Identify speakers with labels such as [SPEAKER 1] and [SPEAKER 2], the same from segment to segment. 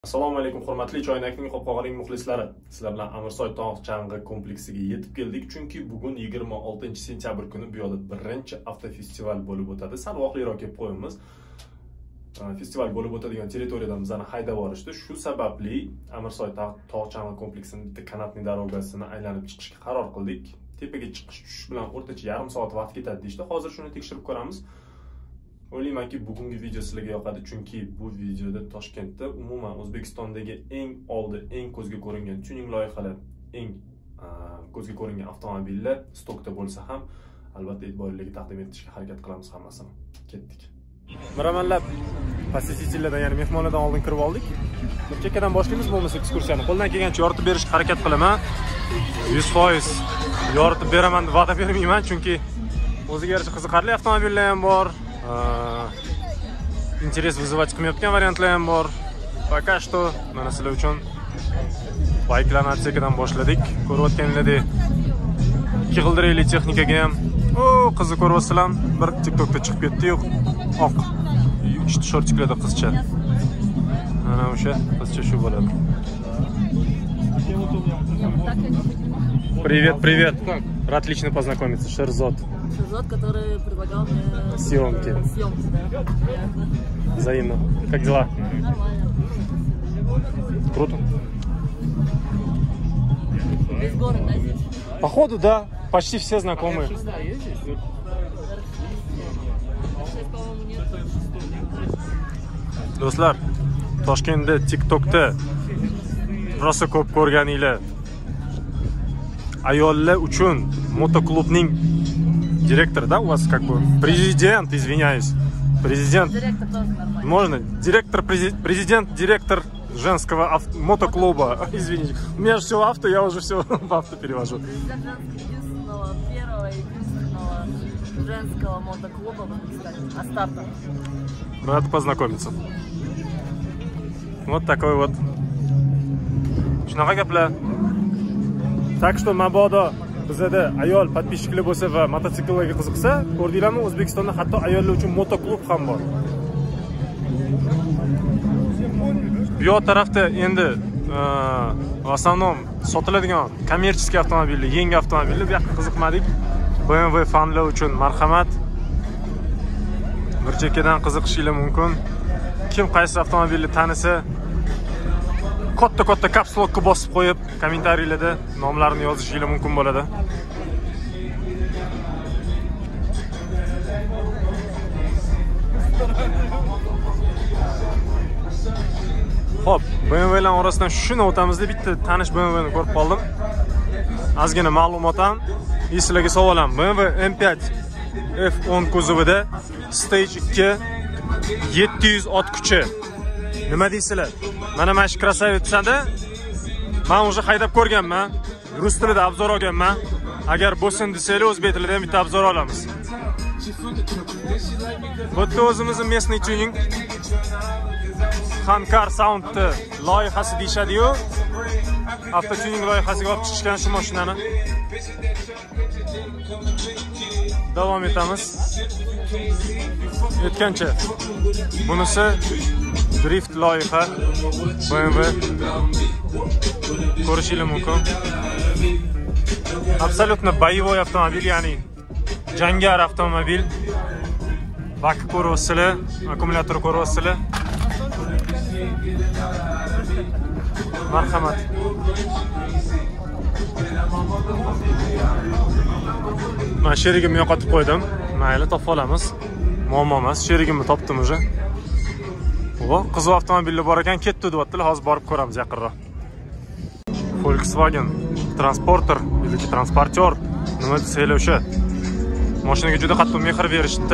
[SPEAKER 1] Assalomu alaykum hurmatli Choynakning qopqog'ining muxlislari. Sizlar bilan Amirsoy tog' chang'i kompleksiga yetib keldik, chunki bugun 26-sentyabr kuni bu yerda birinchi avtofestival bo'lib o'tadi. Sal vaqtliroq kelib qo'yamiz. Festival bo'lib o'tadigan territoriyadan bizani haydab yuborishdi. Shu sababli Amirsoy tog' chang'i kompleksining bitta kanatning darogasini aylanib chiqishga qaror qildik. Tepaga chiqish bilan o'rtacha yarim soat vaqt ketadi deydi. Hozir shuni tekshirib ko'ramiz. O'ylaymanki, bugungi video sizlarga yoqadi, chunki bu videoda Toshkentda umuman O'zbekistondagi eng ko'zga ko'ringan tuning loyihalar, eng ko'zga ko'ringan avtomobillar stokda bo'lsa ham albatta e'tiborliga taqdim etishga harakat qilamiz hammasini. Ketdik. Miramanlab posetitellardan, ya'ni mehmonlardan oldin kirib oldik. Bir chekkadan boshlaymiz, bo'lmasa ekskursiyani qo'ldan kelgancha yoritib berishga harakat qilaman. 100% yoritib beraman deb va'da bermayman, chunki o'ziga yarasha qiziqarli avtomobillar ham bor. Interes вызывать qilmayotgan variantlar ham bor. Пока что mana sizlar uchun bayklarni atsekidan boshladik. Ko'rayotganinglardek ikki g'ildirakli texnikaga ham qizni ko'ryapsizlar. Bir TikTokda chiqib ketdi-yu, oq shortiklarda qizcha. Mana o'sha qizcha shu bo'ladi. Привет. Рад лично познакомиться. Шерзот,
[SPEAKER 2] который предлагал мне
[SPEAKER 1] съемки.
[SPEAKER 2] Да?
[SPEAKER 1] Взаимно. Как дела?
[SPEAKER 2] Нормально.
[SPEAKER 1] Круто.
[SPEAKER 2] Весь город, да, здесь?
[SPEAKER 1] Походу, да. Почти все знакомые. Do'stlar, Toshkentda TikTokda rosa ko'p ko'rganinglar. Ayollar uchun motoklubning директор, да, у вас как бы президент, извиняюсь. Президент.
[SPEAKER 2] Директор тоже нормально.
[SPEAKER 1] Можно? Директор, президент, директор женского мотоклуба. Извините. У меня же все авто, я уже все в авто перевожу.
[SPEAKER 2] Президент первого единственного женского мотоклуба, можно сказать, Астарта.
[SPEAKER 1] Рад познакомиться. Вот такой вот. Shunaqa gaplar. Так что mabodo bizda ayol подписчиклар bo'lsa va mototsikllarga qiziqsa, ko'rdinglarmi, O'zbekistonda hatto ayollar uchun motoklub ham bor. Bu yoq tarafda endi в основном sotiladigan kommersiy avtomobillar, yangi avtomobillar bu yoqqa qiziqmadik. BMW fanlar uchun marhamat. Bir chekkadan qiziqishingiz mumkin. Kim qaysi avtomobilni tanisa, katta kapslokka bosib qo'yib, kommentariylarda nomlarini yozishingiz mumkin bo'ladi. Xo'p, BMWlar orasidan shuni o'tamizda bitta tanish BMWni ko'rib qoldim. Ozgina ma'lumot ham, sizlarga savolim. BMW M5 F10 kuzovida Stage 2 700 ot kuchi. Nima deysizlar? Mana shu krasavitsada men уже haydab ko'rganman. Rus tilida obzor olganman. Agar bo'lsin desanglar, o'zbek tilida ham bitta obzor olamiz. Bu o'zimizning местный tuning Hankar Sound loyihasi deyshadi-yu. Avto tuning loyihasiga olib chiqishgan shu mashinani. Davom etamiz. Aytgancha, bunisi drift loyiha BMW. Ko'rishingiz mumkin. Absolutно boyovoy avtomobil, ya'ni jangar avtomobil. Bakı ko'ryapsizlar, akkumulyator ko'ryapsizlar. Marhamat. Men sherigimni yo'qotib qo'ydim. Mayli, topib olamiz. Muammo emas, sherigimni topdim уже. Qiziq avtomobillar bor ekan, ketdi deyaptilar. Hozir borib ko'ramiz yaqinroq. Volkswagen Transporter yoki transportyor, nima desanglar o'sha. Mashinaga juda qattiq mehr berishdi.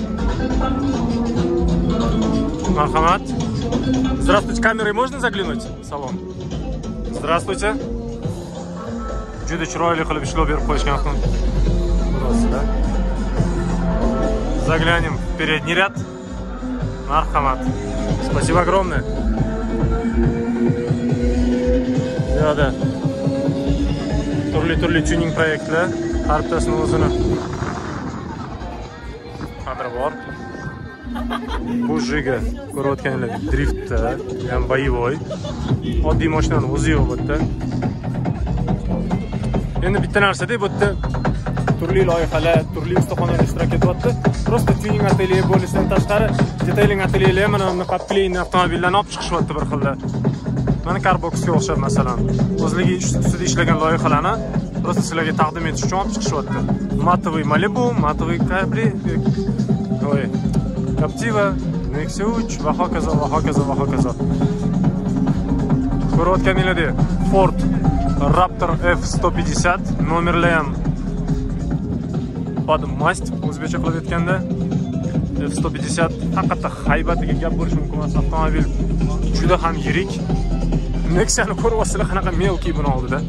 [SPEAKER 1] Marhamat. Здравствуйте, камерой можно заглянуть в салон? Здравствуйте. Juda chiroyli qilib ishlov berib qo'yishgan avtomobil. Burasida. Заглянем в передний ряд. Marhamat. Спасибо огромное. Да. Turli tuning proyektlar, har bittasini o'zini qadri bor. Bu jiga ko'rayotganinglar driftda, ham boyevoy. Oddiy mashinaning o'zi yo'q bu yerda. Endi bitta narsada bu yerda turli loyihalar, turli ustaxonalar ishtirok etyapti. Просто tuning atelye bo'lishidan tashqari, detailing atelyelar ham mana bunaqa plain avtomobillarni olib chiqishyapti bir xilda. Mana Carboxga o'xshab masalan, o'zligi ustida ishlagan loyihalarni просто sizlarga taqdim etish uchun olib chiqishyapti. Матовый Malibu, матовый Capri, Captiva, Nexia 3 va hokazo va hokazo va hokazo. Ko'rayotganinglardek Ford Raptor F150 nomerlar ham podmast o'zbekcha qilib aytganda F150 haqiqatda haybatiga gap bo'lishi mumkin emas avtomobil. Juda ham yirik. Nexia'ni ko'ryapsizlar qanaqa melki buni oldida.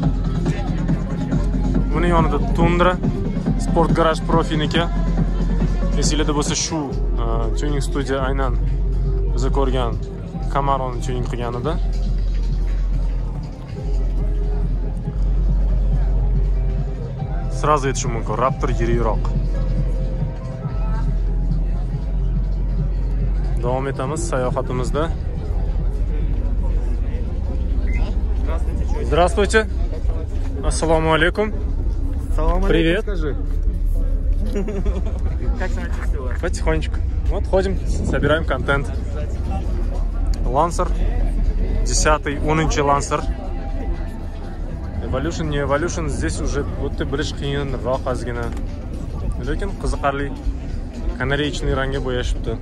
[SPEAKER 1] Buni yonida Tundra Sport Garage Profiniki. Esingizda bo'lsa shu tuning studiya aynan biz ko'rgan Camaroni tuning qilgan edi. Сразу aytishim mumkin, Raptor yirikroq. Davom etamiz sayohatimizda. Здравствуйте. Ассаламу алейкум. Привет.
[SPEAKER 3] Скажи. Как себя чувствовала?
[SPEAKER 1] Потихонечку. Вот ходим, собираем контент. Lancer. 10-й, 11-й Lancer. Evolution, не Evolution, здесь уже будто bilish qiyinroq ozgina. Lekin qiziqarli. Kanareychniy rangga bo'yashibdi.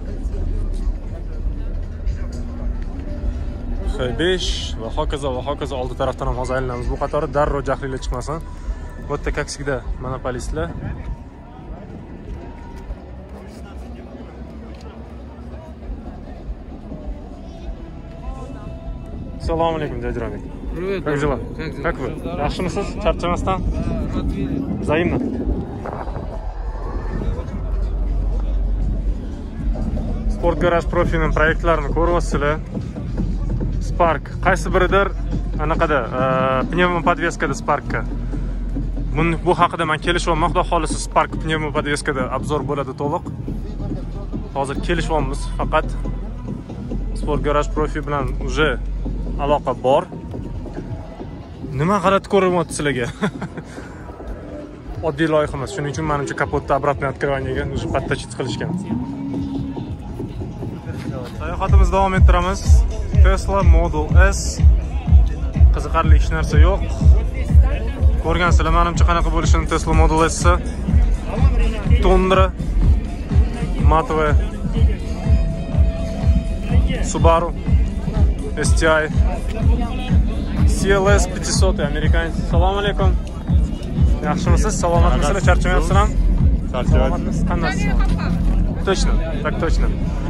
[SPEAKER 1] X5 va hokazo oldi tarafdan ham hozir aylanamiz. Bu qatori darrov jahlilar chiqmasin. Bu yerda kaksigida monopolistlar. Assalomu alaykum, Jajronbek.
[SPEAKER 3] Привет.
[SPEAKER 1] Как дела? Как вы? Yaxshimisiz? Charchamasdan? Взаимно. Sport Garage Profining proyektlarini ko'ryapsizlar. Spark qaysi biridir anaqada pnevmopodveskada Sparkka. Bu haqida men kelishyapman, xudo xolisi Spark pnevmopodveskada obzor bo'ladi to'liq. Hozir kelishyapmiz, faqat Sport Garage Profi bilan уже aloqa bor. Nima g'alati ko'rinyapti sizlarga? Oddiy loyiha emas, shuning uchun menimcha kapotda обратное открываниеga уже подточить qilishgan. Sayohatimizni davom ettiramiz. Tesla Model S. Qiziqarli hech narsa yo'q. Ko'rgansizlar, menimcha qanaqa bo'lishini Tesla Model S. Tundra, матовая, Subaru, STI, CLS 500 amerikanец. Assalomu alaykum. Yaxshimisiz? Salomatmisizlar? Charchamayapsizlarmi? Salomatmisiz? Qandaysiz? Точно, так точно.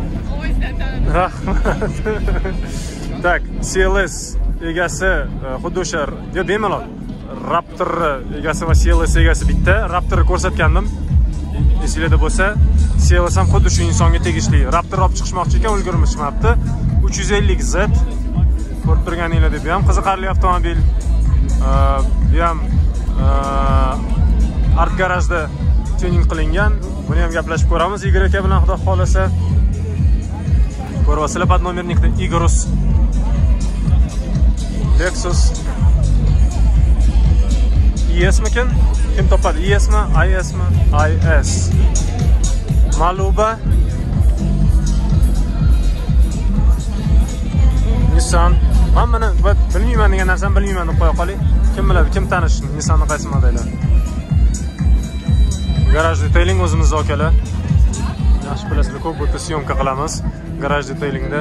[SPEAKER 1] Rahmat. Tak, CLS egasi xuddi o'sha bemalol Raptor egasi va CLS egasi bitta. Raptorni ko'rsatgandim. Esingizda bo'lsa, CLS ham xuddi shu insonga tegishli. Raptor olib chiqishmoqchi ekan, ulgurmishmabdi. 350Z ko'rib turganinglardek, bu ham qiziqarli avtomobil. Bu ham art garajda tuning qilingan. Buni ham gaplashib ko'ramiz Igor aka bilan, xudo xolasa. Ko'ryapsizlar, под номерникda Igorus, Lexus ISmikin? Kim topadi? ISmi? ISmi? IS. Maluba, Nissan. Hammani bilmayman degan narsani bilmayman deb qo'ya qoling. Kim biladi, kim tanish Nissanni qaysi modeli? Garaj detailing o'zimizda akalar. Yaxshi bilasizlar, ko'p o'ta syomka qilamiz garaj detailingda.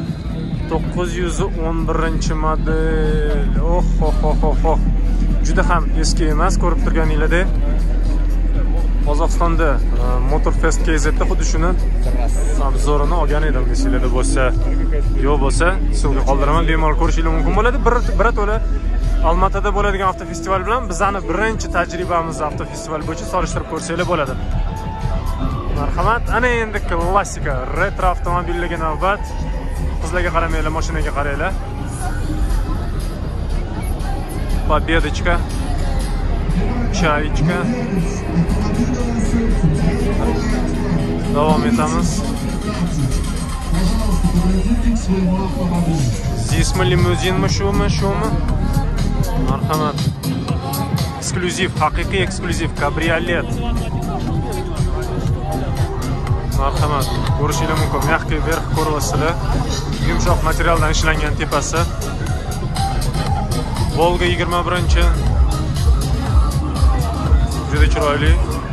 [SPEAKER 1] 911-model. Oh. Juda ham eski emas, ko'rib turganinglardek. Qozog'istonda Motorfest KZda xuddi shuni obzorini olgan edim. Esingizda bo'lsa, yo'q bo'lsa, sulga qoldiraman, bemalol ko'rishingiz mumkin bo'ladi. Bir to'la Olmaotada bo'ladigan avtofestival bilan bizning birinchi tajribamiz avtofestival bo'yicha solishtirib ko'rsanglar bo'ladi. Marhamat. Ana endi klassika retro avtomobillarga navbat. Qizlarga qaramanglar, mashinaga qaranglar. Победочка. Chaychka. Davom etamiz. Zismi limuzinmi, shumi? Marhamat. Eksklyuziv, haqiqiy eksklyuziv kabriolet. Marhamat. Ko'rishingiz mumkin. Mягкий verx ko'ryapsizlar. Yumshoq materialdan ishlangan tepasi. Volga 21-chi. Juda chiroyli.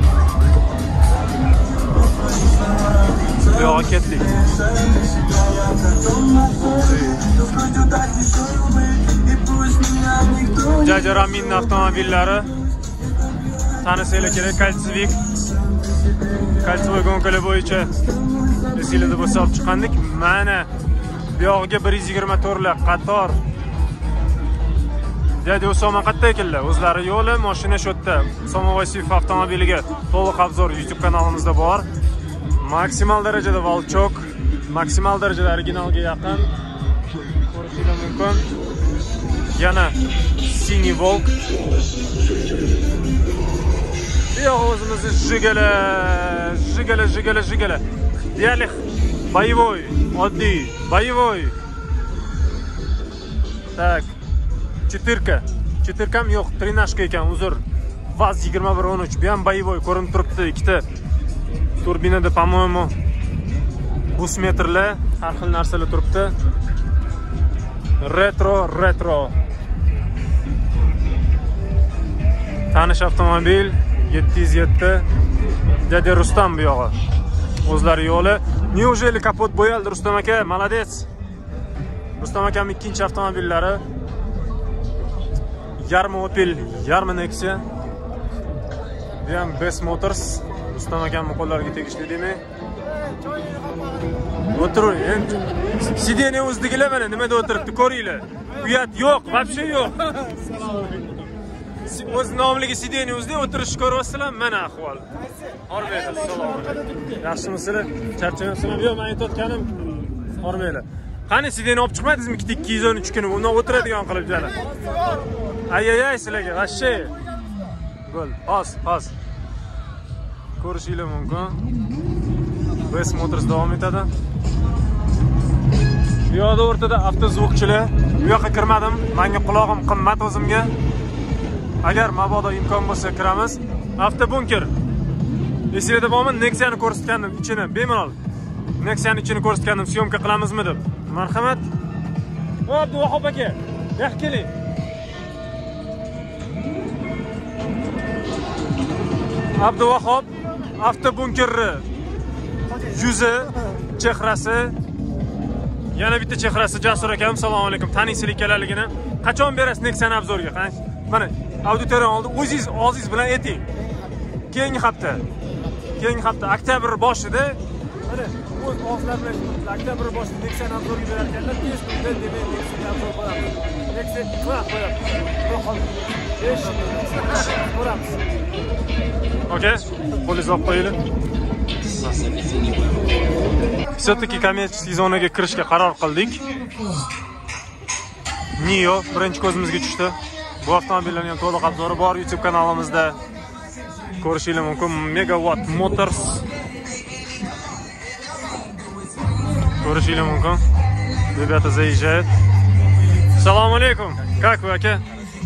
[SPEAKER 1] Yo'q, ketdik. Jajaramin avtomobillari. Tanisanglar kerak, Kaltsvik. Kaltvoy gonkalar bo'yicha esingizda bo'lsa olib chiqqandik. Mana bu yog'iga 124 lar qator. Dada Usoma qayerda ekanlar? O'zlari yo'li, mashina shu yerda. Usoma Vasiyev avtomobiliga to'liq obzor YouTube kanalimizda bor. Maksimal darajada Volchok, maksimal darajada originalga yaqin. Ko'rishingiz mumkin. Yana Siniy Volk. O'zimizni jigala. Deylik, boyevoy, oddiy, boyevoy. Tak. Четыркам yo'q, trenajka ekan, uzr. Vaz 2113, bu ham boyevoy ko'rinib turibdi. Ikkita turbinada, по-моему, bus metrlar, har xil narsalar turibdi. Retro. Tanish avtomobil 707. Dada Rustam bu yog'i. O'zlari yo'li. Неужели kapot bo'yaldi Rustam aka? Молодец. Rustam akam ikkinchi avtomobillari. Yarmi Opel, yarmi Nexia. Bu ham Best Motors. Rustam akam qo'llariga tegishli demak. O'tiring. Endi sideniya o'zdigilar mana nimada o'tiribdi, ko'ringlar. Uyat yo'q, вообще yo'q. O'z nomligi sideniya o'zida o'tirish ko'ryapsizlar, mana ahvol. Hormaylar, salom. Yaxshimisizlar? Charchamayapsizlar? Yo'q, men aytayotganim hormaylar. Qani sideniya olib chiqmadingizmi 213 kuni? Uni o'tiradigan qilib jana. Ay sizlarga, g'ashshi. Bo'l, hos. Ko'rishingiz mumkin. Best Motors davom etadi. Bu yoqda o'rtada avtozvukchilar. Bu yoqqa kirmadim. Menga quloqim qimmat o'zimga. Agar mabodo imkon bo'lsa kiramiz. Avtobunker. Esingizda bormi? Nexia'ni ko'rsatgandim ichini, bemalol. Nexia'ni ichini ko'rsatgandim, syomka qilamizmi deb. Marhamat. Abduvahob aka, yo'q keling. Abduvahob avtobunkerni yuzi, chehrasi, yana bitta chehrasi Jasur akam, assalomu alaykum. Taniysizlik kelaligini qachon berasiz Nexia'ni obzorga? Mana auditoriya oldi, o'zingiz bilan ayting. Keyingi hafta oktyabr boshida, mana o'z og'izlar bilan oktyabr boshida Nexia'ni obzorga berar ekanlar, tez kunda demak Nexia'ni obzor qilamiz. Nexia qo'yamiz. Ko'ramiz. Okey, qo'lingizni olib qo'yinglar. Все-таки kommersiy zonaga kirishga qaror qildik. Nio birinchi ko'zimizga tushdi. Bu avtomobillarning ham to'liq obzori bor YouTube kanalimizda. Ko'rishingiz mumkin. Megawatt Motors. Ko'rishingiz mumkin. Rебята заезжают. Assalomu alaykum. Как вы, aka?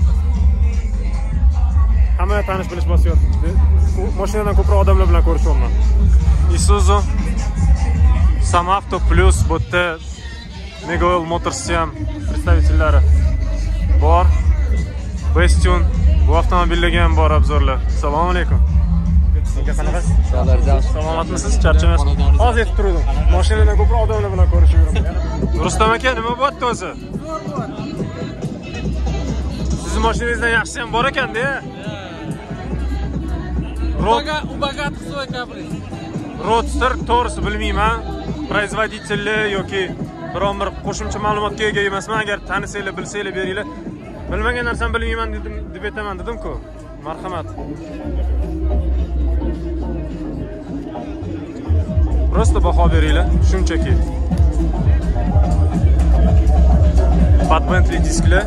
[SPEAKER 1] Hamma tanish bilish bosyapti. Mashinadan ko'proq odamlar bilan ko'rishyapman. Isuzu Samavto Plus bu yerda Megawatt Motors ham представительlari bor. Bestune bu avtomobillarga ham bor obzorlar. Assalomu alaykum. Qanaqasiz? Salomatmisiz? Charchamaysiz? Hozir yetib turdim. Mashinadan ko'proq odamlar bilan ko'rishaman. Rustam aka, nima bo'pti o'zi? Sizning mashinangizdan yaxshisi ham bor ekan-da.
[SPEAKER 3] У богатых свой каприз.
[SPEAKER 1] Roadster to'g'risi bilmayman. Производители yoki biron bir qo'shimcha ma'lumotga ega emasman. Agar tanisanglar, bilsanglar beringlar. Bilmagan narsani bilmayman deb aytaman dedim-ku. Marhamat. Просто baho beringlar, shunchaki. Bad Bentley disklar.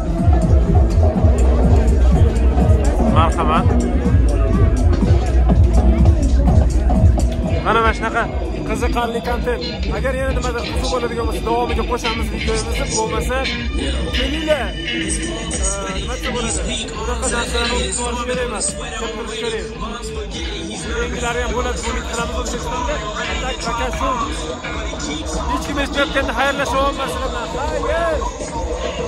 [SPEAKER 1] Marhamat. Mana shunaqa qiziqarli kontent. Agar yana nimadir qiziq bo'ladigan bo'lsa, davomiga qo'shamiz videomizni, bo'lmasa kelinglar. Nima deb bo'ladi? Bunaqa narsalarni o'tib olish kerak emas. Keltirish kerak. Yengilari ham bo'ladi, buni qilamiz O'zbekistonda. Tak, bakashu. Hech kim eshitmayotganda xayrlasha olmasin. Xayr.